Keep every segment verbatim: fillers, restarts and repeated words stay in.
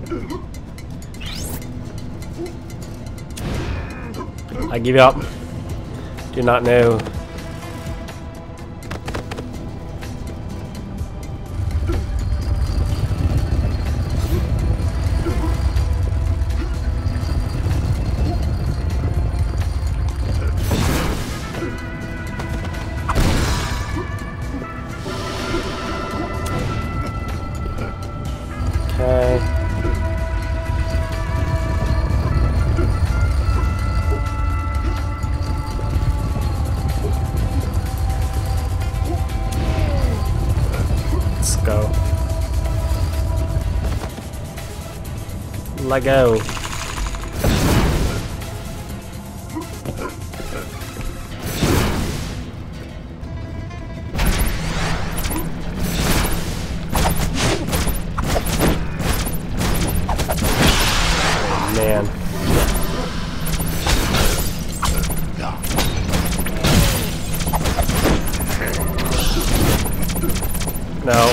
I give up. Do not know. Okay. Let's go. Let go. Man. No.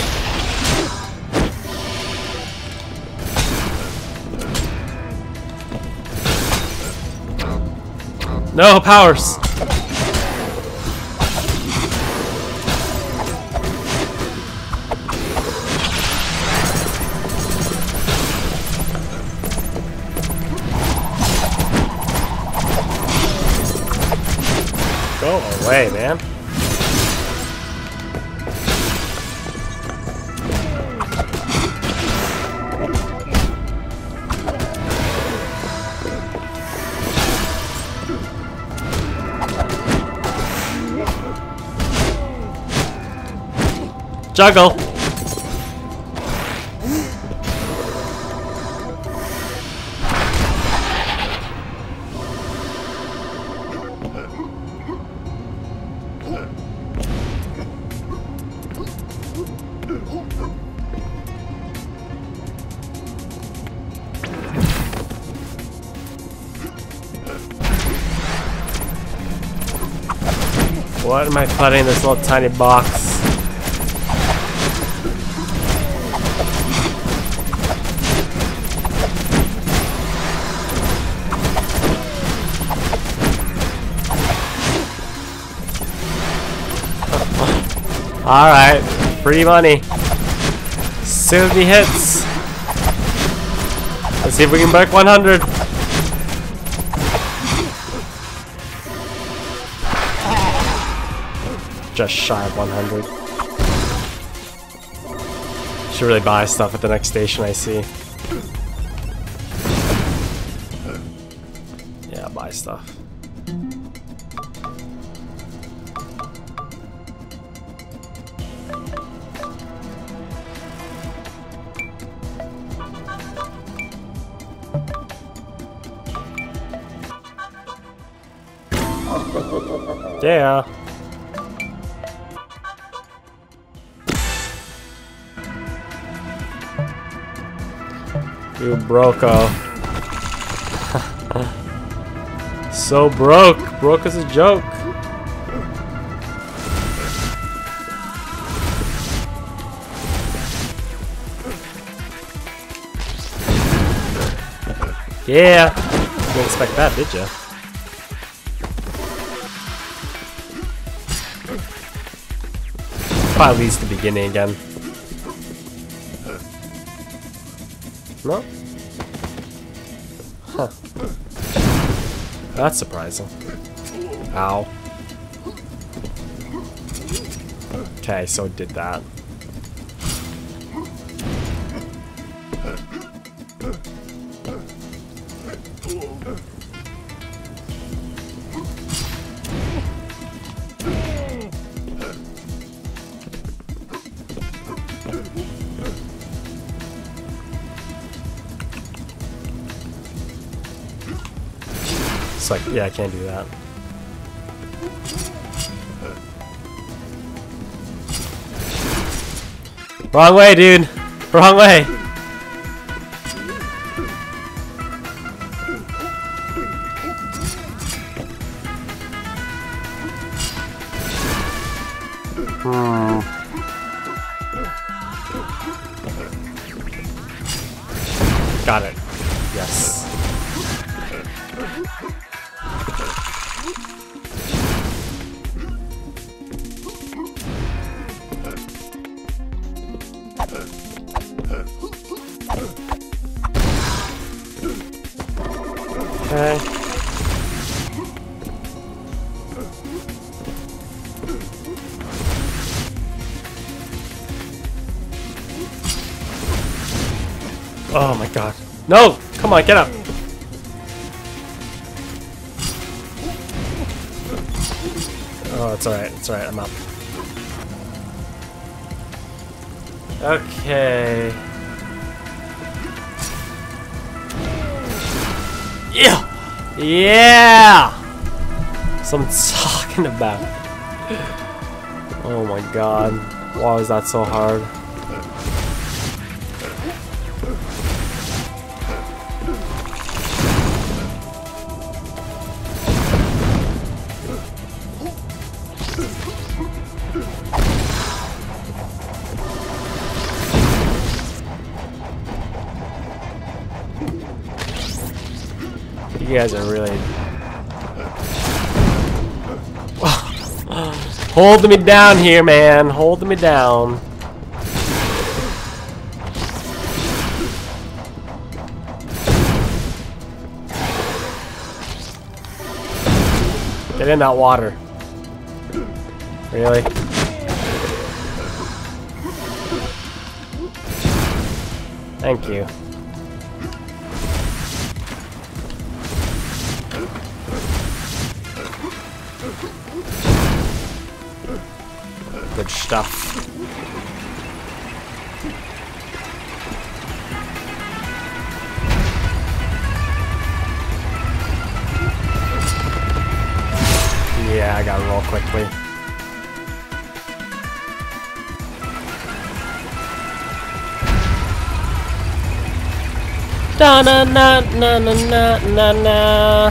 No powers. Go away, man. Juggle. What am I putting in this little tiny box? Alright, free money. seventy hits. Let's see if we can break one hundred. Just shy of one hundred. Should really buy stuff at the next station I see. Yeah, buy stuff. Yeah. You broke-o. So broke. Broke as a joke. Yeah. You didn't expect that, did you? Probably leads to the beginning again. No? Huh. That's surprising. Ow. Okay, so it did that. It's like, yeah, I can't do that. Wrong way, dude. Wrong way. Hmm. Got it. Yes. Okay. Oh my god. No! Come on, get up! Oh, it's alright, it's alright, I'm up. Okay. Yeah! Yeah! That's what I'm talking about. Oh my god. Why was that so hard? You guys are really holding me down here, man. Holding me down. Get in that water. Really? Thank you. Good stuff. Yeah, I gotta roll quickly. Da na na na na na na na.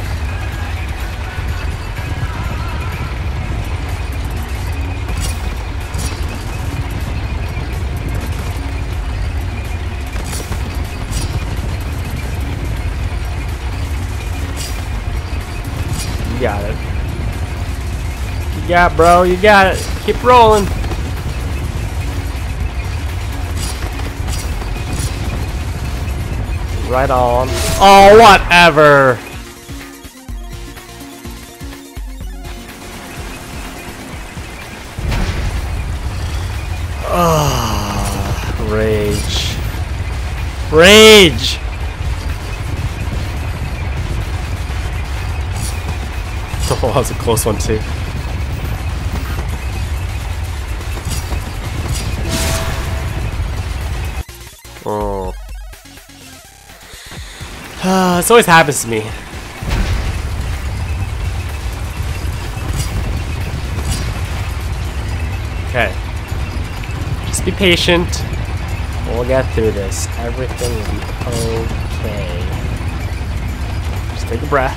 You got it. You got it, bro. You got it. Keep rolling. Right on. Oh, whatever. Oh, rage. Rage. Oh, that was a close one too. Oh. Uh, this always happens to me. Okay. Just be patient. We'll get through this. Everything will be okay. Just take a breath.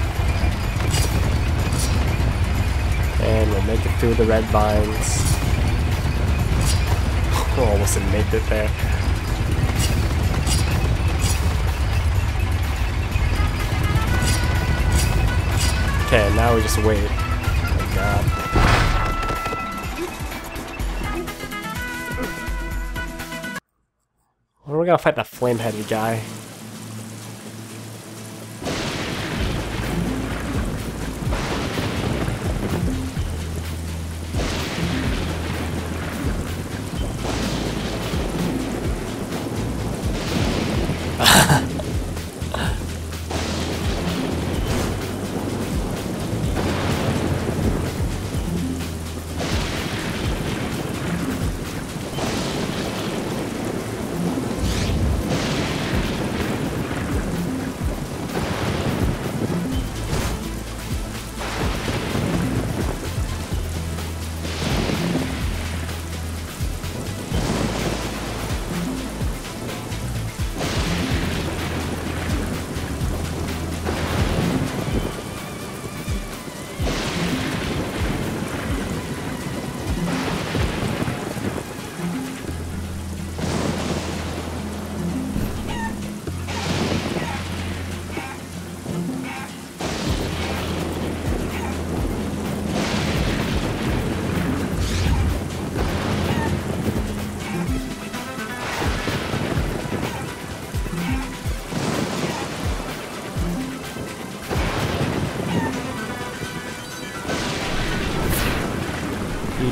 And we'll make it through the red vines. Oh, almost didn't make it there. Okay, now we just wait. Oh my god. When are we gonna fight that flame-headed guy?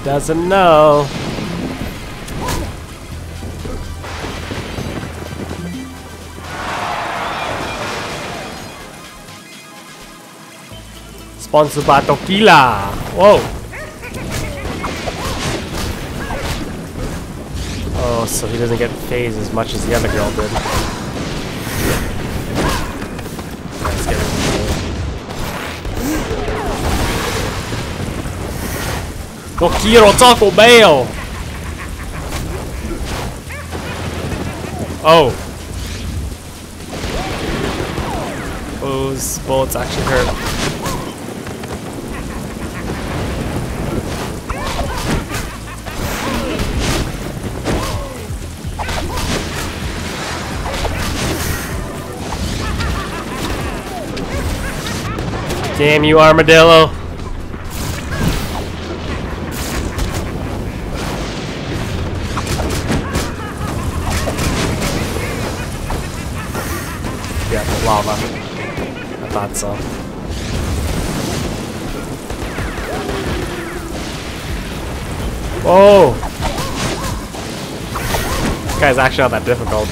doesn't know. Sponsored by Tequila. Whoa. Oh, so he doesn't get phased as much as the other girl did. Let's get it. No quiero Taco Bell. Oh. Those bullets actually hurt. Damn you, armadillo. Yeah, lava. I thought so. Whoa! This guy's actually not that difficult.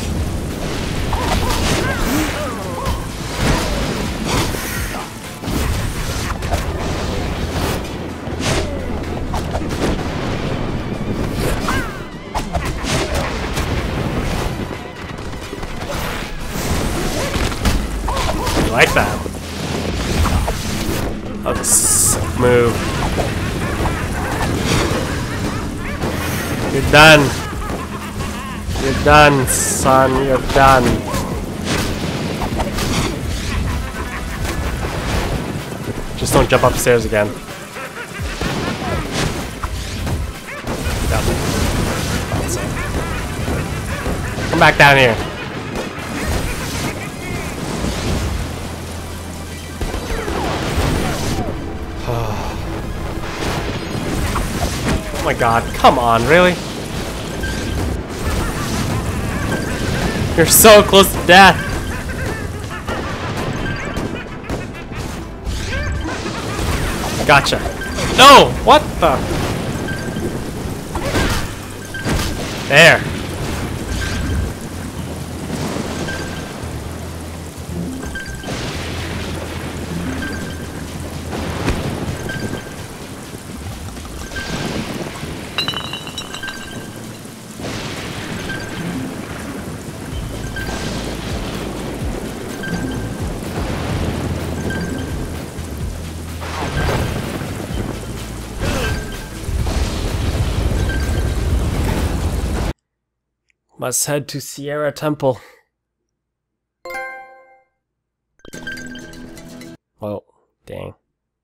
I like that. That was a sick move. You're done. You're done, son. You're done. Just don't jump upstairs again. Come back down here. Oh my god, come on, really? You're so close to death. Gotcha. No! What the? There. Must head to Sierra Temple. Oh, dang.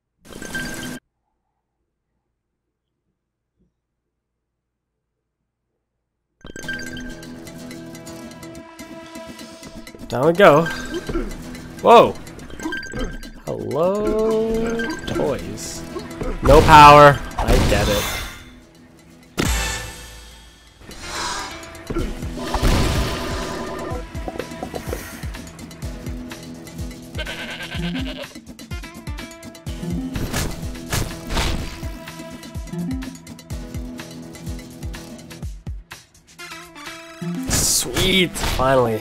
Down we go. Whoa! Hello, toys. No power. I get it. Sweet! Finally.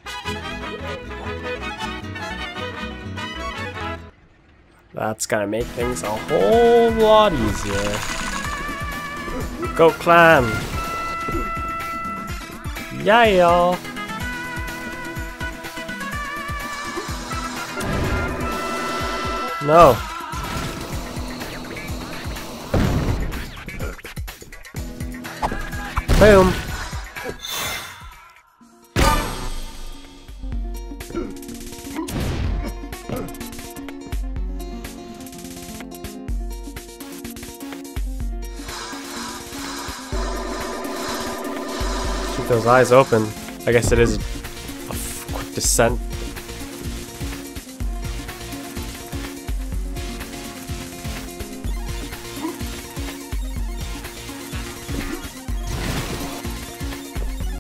That's gonna make things a whole lot easier. Go climb! Yeah, y'all! No! Boom! Keep those eyes open. I guess it is a quick descent